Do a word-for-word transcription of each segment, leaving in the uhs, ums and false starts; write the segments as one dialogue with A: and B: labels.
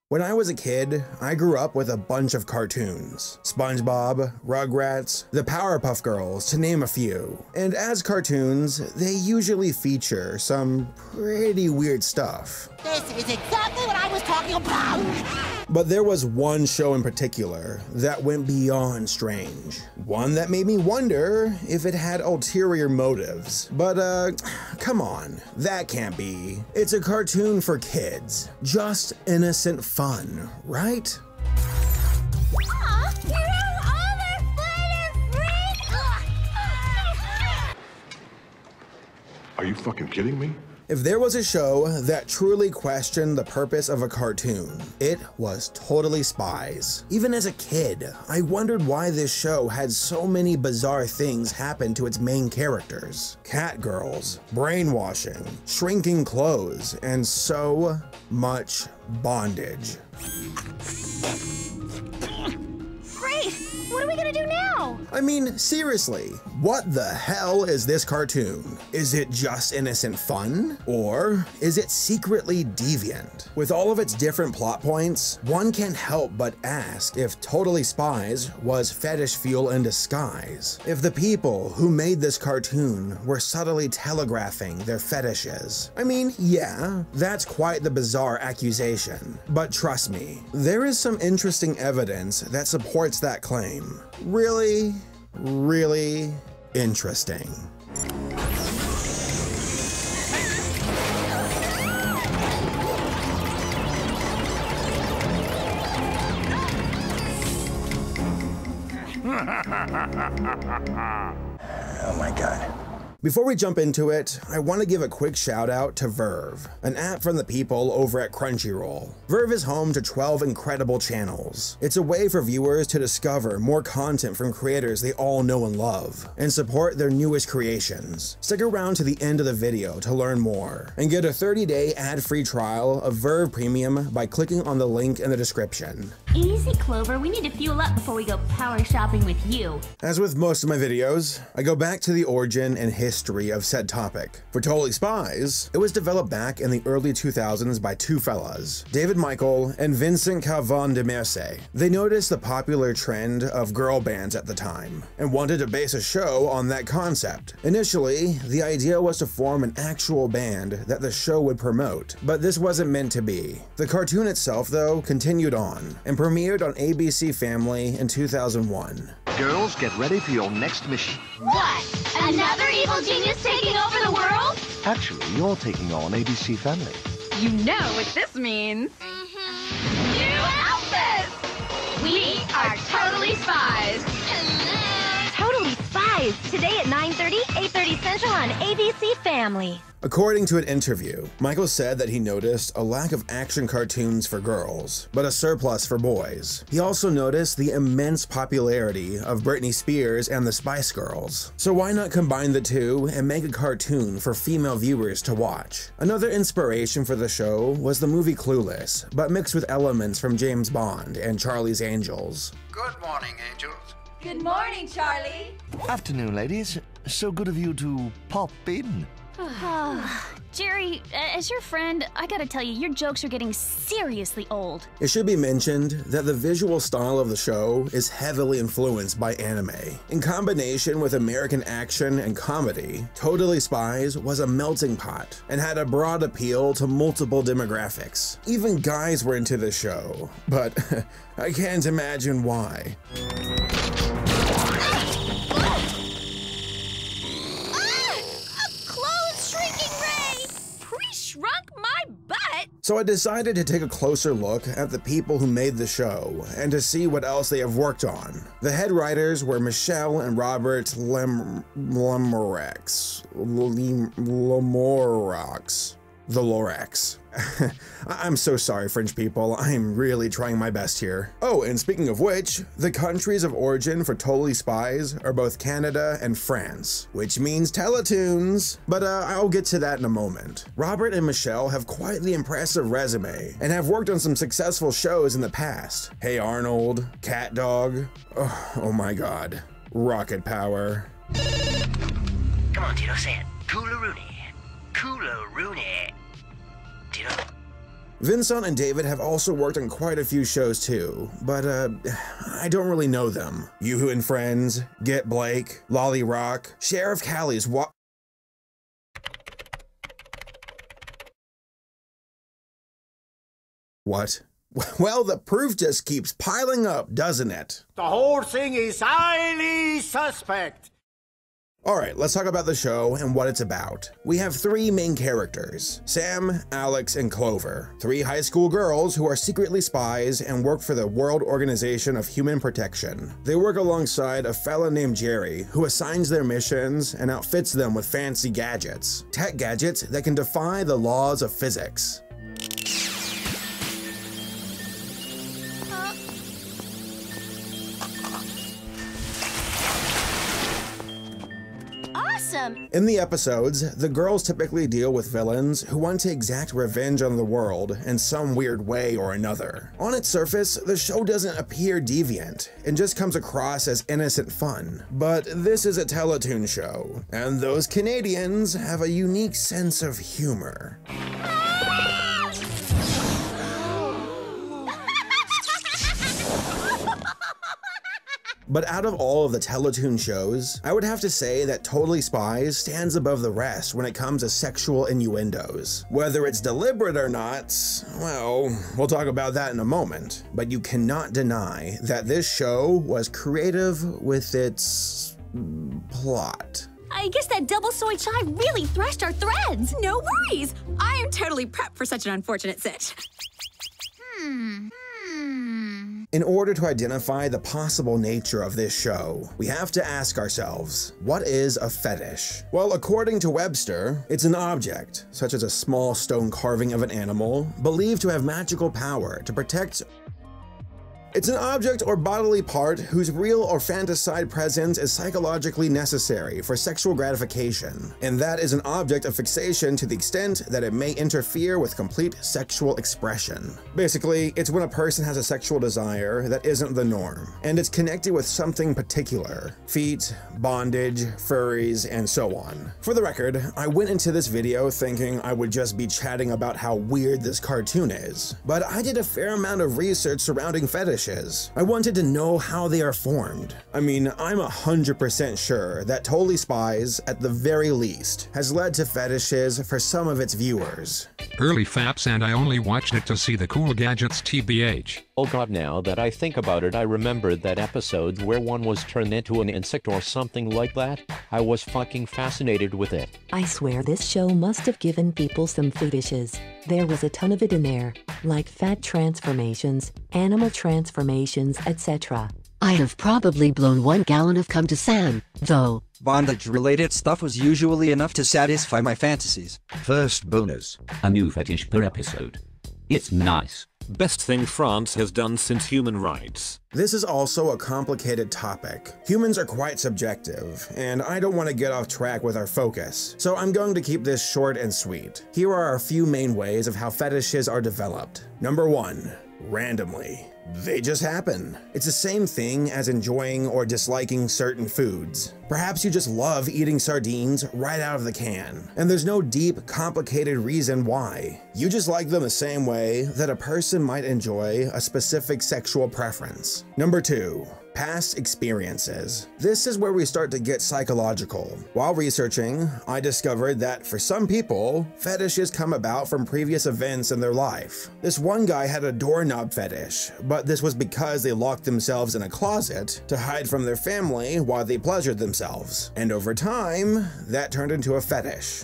A: When I was a kid, I grew up with a bunch of cartoons. SpongeBob, Rugrats, the Powerpuff Girls, to name a few. And as cartoons, they usually feature some pretty weird stuff.
B: This is exactly what I was talking about!
A: But there was one show in particular that went beyond strange. One that made me wonder if it had ulterior motives. But uh, come on, that can't be. It's a cartoon for kids. Just innocent fun, right?
B: Aw, you have all the flavor free!
C: Are you fucking kidding me?
A: If there was a show that truly questioned the purpose of a cartoon, it was totally Spies. Even as a kid, I wondered why this show had so many bizarre things happen to its main characters. Cat girls, brainwashing, shrinking clothes, and so much bondage.
D: Great! What are we gonna do now?
A: I mean, seriously, what the hell is this cartoon? Is it just innocent fun? Or is it secretly deviant? With all of its different plot points, one can't help but ask if Totally Spies was fetish fuel in disguise. If the people who made this cartoon were subtly telegraphing their fetishes. I mean, yeah, that's quite the bizarre accusation. But trust me, there is some interesting evidence that supports that claim. Really, really interesting.
E: Oh my God.
A: Before we jump into it, I want to give a quick shout out to Verve, an app from the people over at Crunchyroll. Verve is home to twelve incredible channels. It's a way for viewers to discover more content from creators they all know and love, and support their newest creations. Stick around to the end of the video to learn more, and get a thirty day ad-free trial of Verve Premium by clicking on the link in the description.
D: Easy, Clover. We need to fuel up before we go power shopping with you.
A: As with most of my videos, I go back to the origin and history of said topic. For Totally Spies, it was developed back in the early two thousands by two fellas, David Michael and Vincent Calvin de Merce. They noticed the popular trend of girl bands at the time, and wanted to base a show on that concept. Initially, the idea was to form an actual band that the show would promote, but this wasn't meant to be. The cartoon itself, though, continued on, and premiered on A B C Family in two thousand one.
F: Girls, get ready for your next mission.
D: What? Another evil genius taking over the world?
F: Actually, you're taking on A B C Family.
G: You know what this means.
D: Mm-hmm. New outfits! We are Totally Spies.
G: Totally Spies. Today at nine thirty, eight thirty Central on A B C Family.
A: According to an interview, Michael said that he noticed a lack of action cartoons for girls, but a surplus for boys. He also noticed the immense popularity of Britney Spears and the Spice Girls. So why not combine the two and make a cartoon for female viewers to watch? Another inspiration for the show was the movie Clueless, but mixed with elements from James Bond and Charlie's Angels.
H: Good morning, angels.
I: Good morning, Charlie.
F: Afternoon, ladies. So good of you to pop in.
D: Jerry, as your friend, I gotta tell you, your jokes are getting seriously old.
A: It should be mentioned that the visual style of the show is heavily influenced by anime. In combination with American action and comedy, Totally Spies was a melting pot and had a broad appeal to multiple demographics. Even guys were into the show, but I can't imagine why.
D: Shrunk my butt!
A: So I decided to take a closer look at the people who made the show and to see what else they have worked on. The head writers were Michelle and Robert Lem Lemorex. Lem Lemorex. The Lorax. I'm so sorry, French people. I'm really trying my best here. Oh, and speaking of which, the countries of origin for Totally Spies are both Canada and France, which means Teletoons. But uh, I'll get to that in a moment. Robert and Michelle have quite the impressive resume and have worked on some successful shows in the past. Hey Arnold, Cat Dog, oh, oh my god, Rocket Power.
J: Come on, Tito, say it. Cooler Rooney. Cooler Rooney. Tito.
A: Vincent and David have also worked on quite a few shows too, but uh, I don't really know them. Yoo-Hoo and Friends, Get Blake, Lolly Rock, Sheriff Callie's Wa- What? Well, the proof just keeps piling up, doesn't it?
E: The whole thing is highly suspect.
A: Alright, let's talk about the show and what it's about. We have three main characters, Sam, Alex, and Clover. Three high school girls who are secretly spies and work for the World Organization of Human Protection. They work alongside a fella named Jerry, who assigns their missions and outfits them with fancy gadgets. Tech gadgets that can defy the laws of physics.
B: Awesome!
A: In the episodes, the girls typically deal with villains who want to exact revenge on the world in some weird way or another. On its surface, the show doesn't appear deviant and just comes across as innocent fun. But this is a Teletoon show, and those Canadians have a unique sense of humor. But out of all of the Teletoon shows, I would have to say that Totally Spies stands above the rest when it comes to sexual innuendos. Whether it's deliberate or not, well, we'll talk about that in a moment. But you cannot deny that this show was creative with its plot.
D: I guess that double soy chai really threshed our threads.
H: No worries. I am totally prepped for such an unfortunate sit.
D: Hmm.
A: In order to identify the possible nature of this show, we have to ask ourselves, what is a fetish? Well, according to Webster, it's an object, such as a small stone carving of an animal, believed to have magical power to protect. It's an object or bodily part whose real or fantasized presence is psychologically necessary for sexual gratification, and that is an object of fixation to the extent that it may interfere with complete sexual expression. Basically, it's when a person has a sexual desire that isn't the norm, and it's connected with something particular: feet, bondage, furries, and so on. For the record, I went into this video thinking I would just be chatting about how weird this cartoon is, but I did a fair amount of research surrounding fetishes. I wanted to know how they are formed. I mean, I'm one hundred percent sure that Totally Spies, at the very least, has led to fetishes for some of its viewers.
K: Early faps, and I only watched it to see the cool gadgets, T B H.
L: Oh god, now that I think about it, I remembered that episode where one was turned into an insect or something like that. I was fucking fascinated with it.
M: I swear this show must have given people some fetishes. There was a ton of it in there, like fat transformations, animal transformations, et cetera.
N: I'd have probably blown one gallon of cum to Sam, though.
O: Bondage-related stuff was usually enough to satisfy my fantasies.
P: First bonus, a new fetish per episode. It's nice.
Q: Best thing France has done since human rights.
A: This is also a complicated topic. Humans are quite subjective, and I don't want to get off track with our focus, so I'm going to keep this short and sweet. Here are a few main ways of how fetishes are developed. Number one, randomly. They just happen. It's the same thing as enjoying or disliking certain foods. Perhaps you just love eating sardines right out of the can, and there's no deep, complicated reason why. You just like them the same way that a person might enjoy a specific sexual preference. Number two, past experiences. This is where we start to get psychological. While researching, I discovered that for some people, fetishes come about from previous events in their life. This one guy had a doorknob fetish, but this was because they locked themselves in a closet to hide from their family while they pleasured themselves. And over time, that turned into a fetish.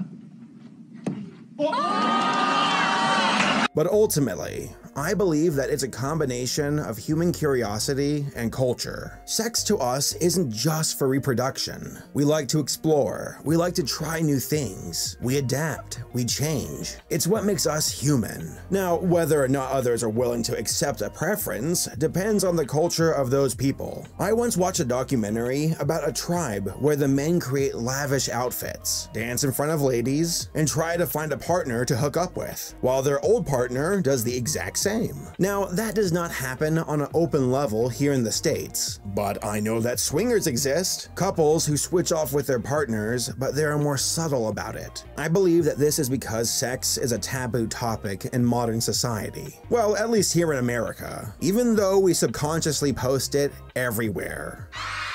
A: But ultimately, I believe that it's a combination of human curiosity and culture. Sex to us isn't just for reproduction. We like to explore, we like to try new things, we adapt, we change. It's what makes us human. Now, whether or not others are willing to accept a preference depends on the culture of those people. I once watched a documentary about a tribe where the men create lavish outfits, dance in front of ladies, and try to find a partner to hook up with, while their old partner partner does the exact same. Now, that does not happen on an open level here in the States, but I know that swingers exist, couples who switch off with their partners, but they are more subtle about it. I believe that this is because sex is a taboo topic in modern society. Well, at least here in America, even though we subconsciously post it everywhere.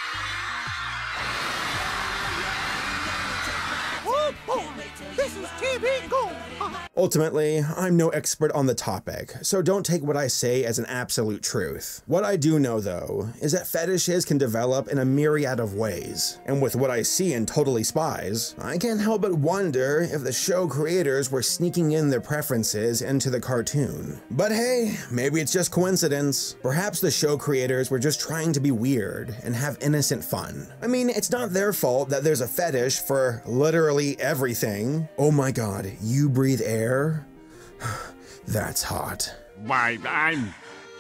E: This is T V Gold!
A: Ultimately, I'm no expert on the topic, so don't take what I say as an absolute truth. What I do know, though, is that fetishes can develop in a myriad of ways, and with what I see in Totally Spies, I can't help but wonder if the show creators were sneaking in their preferences into the cartoon. But hey, maybe it's just coincidence. Perhaps the show creators were just trying to be weird and have innocent fun. I mean, it's not their fault that there's a fetish for literally everything. Oh my god, you breathe air? That's hot.
R: Why, I'm...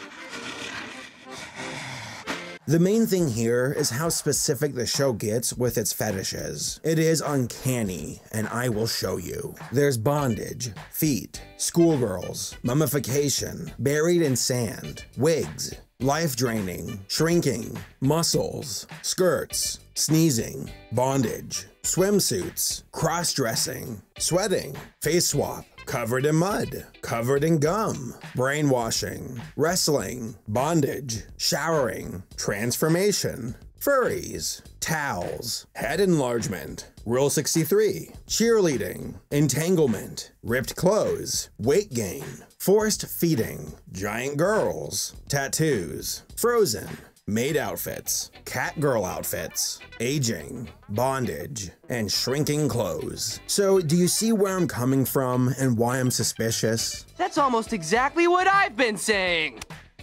A: The main thing here is how specific the show gets with its fetishes. It is uncanny, and I will show you. There's bondage, feet, schoolgirls, mummification, buried in sand, wigs, life draining, shrinking, muscles, skirts, sneezing, bondage, swimsuits, cross-dressing, sweating, face swap, covered in mud, covered in gum, brainwashing, wrestling, bondage, showering, transformation, furries, towels, head enlargement, Rule sixty-three, cheerleading, entanglement, ripped clothes, weight gain, forced feeding, giant girls, tattoos, frozen, maid outfits, cat girl outfits, aging, bondage, and shrinking clothes. So do you see where I'm coming from and why I'm suspicious?
S: That's almost exactly what I've been saying!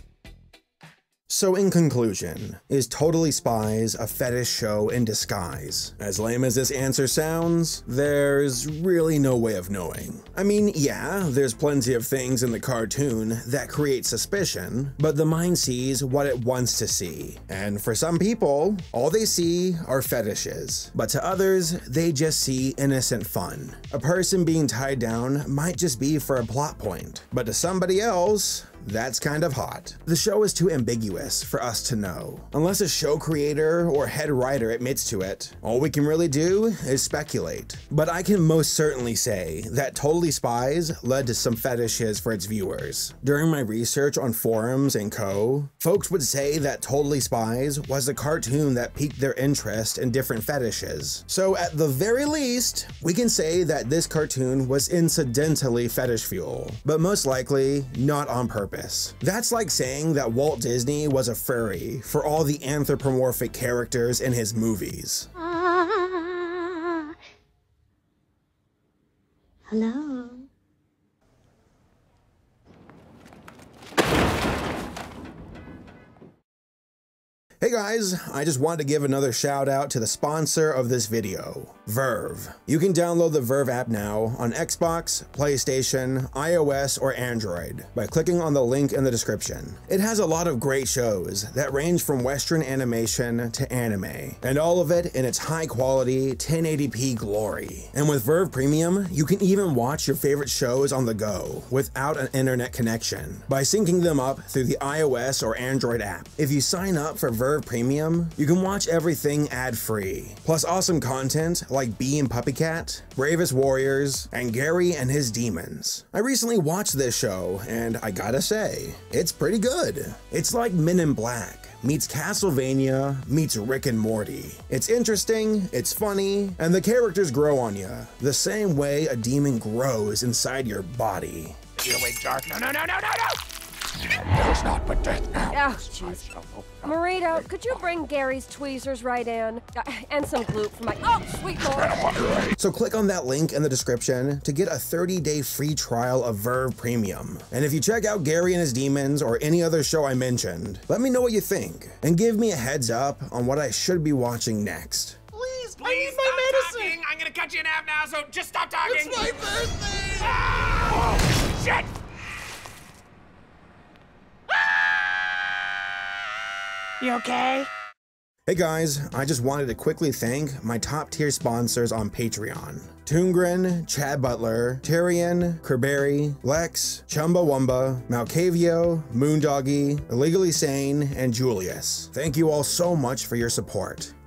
A: So in conclusion, is Totally Spies a fetish show in disguise? As lame as this answer sounds, there's really no way of knowing. I mean, yeah, there's plenty of things in the cartoon that create suspicion, but the mind sees what it wants to see. And for some people, all they see are fetishes. But to others, they just see innocent fun. A person being tied down might just be for a plot point, but to somebody else, that's kind of hot. The show is too ambiguous for us to know. Unless a show creator or head writer admits to it, all we can really do is speculate. But I can most certainly say that Totally Spies led to some fetishes for its viewers. During my research on forums and co, folks would say that Totally Spies was a cartoon that piqued their interest in different fetishes. So at the very least, we can say that this cartoon was incidentally fetish fuel, but most likely not on purpose. That's like saying that Walt Disney was a furry for all the anthropomorphic characters in his movies.
G: Ah. Hello?
A: Hey guys, I just wanted to give another shout out to the sponsor of this video, Verve. You can download the Verve app now on Xbox, PlayStation, iOS, or Android by clicking on the link in the description. It has a lot of great shows that range from Western animation to anime, and all of it in its high quality ten eighty p glory. And with Verve Premium, you can even watch your favorite shows on the go without an internet connection by syncing them up through the iOS or Android app. If you sign up for Verve Premium, you can watch everything ad-free, plus awesome content like Bee and Puppycat, Bravest Warriors, and Gary and His Demons. I recently watched this show, and I gotta say, it's pretty good. It's like Men in Black meets Castlevania meets Rick and Morty. It's interesting, it's funny, and the characters grow on you, the same way a demon grows inside your body.
R: You awake, Dark. No, no, no, no, no, no! There's not but death now.
T: Oh, jeez. Marito, could you bring Gary's tweezers right in? Uh, and some glue for my... Oh, sweet lord!
A: So click on that link in the description to get a thirty day free trial of Verve Premium. And if you check out Gary and His Demons or any other show I mentioned, let me know what you think, and give me a heads up on what I should be watching next.
R: Please, please, I need my medicine! Talking. I'm gonna cut you in half now, so just stop talking! It's my birthday! Ah! Oh, shit! You okay?
A: Hey guys, I just wanted to quickly thank my top tier sponsors on Patreon. Toongren, Chad Butler, Tyrion, Kerberry, Lex, Chumbawamba, Malcavio, Moondoggy, Illegally Sane, and Julius. Thank you all so much for your support.